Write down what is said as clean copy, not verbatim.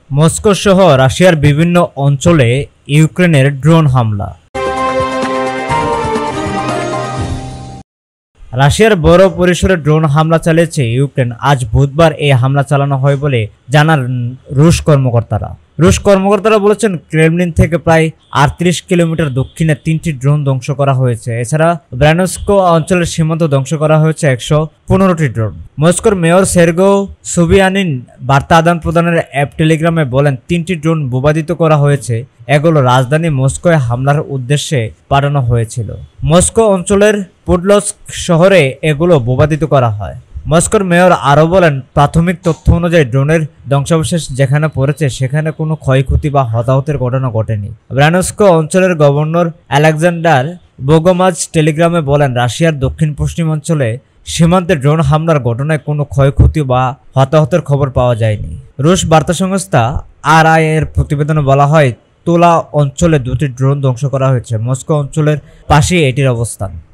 Moscow সহ রাশিয়ার বিভিন্ন অঞ্চলে ইউক্রেনের ড্রোন হামলা। রাশিয়ার বড় পরিসরে ড্রোন হামলা চালিয়েছে ইউক্রেন। আজ বুধবার এই হামলা চালানো হয় বলে জানান রুশ কর্মকর্তারা। রুশ কর্মকর্তারা বলেছেন, ক্রেমলিন থেকে প্রায় 38 কিলোমিটার দক্ষিণে 3টি ড্রোন ধ্বংস করা হয়েছে। এছাড়া ব্রায়ানস্ক অঞ্চলের সীমান্ত ধ্বংস করা হয়েছে 115টি ড্রোন। মস্কোর মেয়র সের্গো সুবিয়ানিন বার্তা আদান প্রদানের অ্যাপ টেলিগ্রামে বলেন, 3টি ড্রোন ভূপাতিত করা হয়েছে। এগুলো রাজধানী মস্কোয় হামলার উদ্দেশ্যে পাঠানো হয়েছিল। মস্কো অঞ্চলের পুডলস্ক শহরে এগুলো ভূপাতিত করা হয়। মস্কোর মেয়র আরও বলেন, প্রাথমিক তথ্য অনুযায়ী ড্রোনের ধ্বংসাবশেষ যেখানে পড়েছে সেখানে কোনো ক্ষয়ক্ষতি বা হতাহতের ঘটনা ঘটেনি। ব্রায়ানস্ক অঞ্চলের গভর্নর আলেকজান্ডার বোগোমাজ টেলিগ্রামে বলেন, রাশিয়ার দক্ষিণ পশ্চিম অঞ্চলে সীমান্তে ড্রোন হামলার ঘটনায় কোনো ক্ষয়ক্ষতি বা হতাহতের খবর পাওয়া যায়নি। রুশ বার্তা সংস্থা RIA এর প্রতিবেদনে বলা হয়, তোলা অঞ্চলে 2টি ড্রোন ধ্বংস করা হয়েছে। মস্কো অঞ্চলের পাশেই এটির অবস্থান।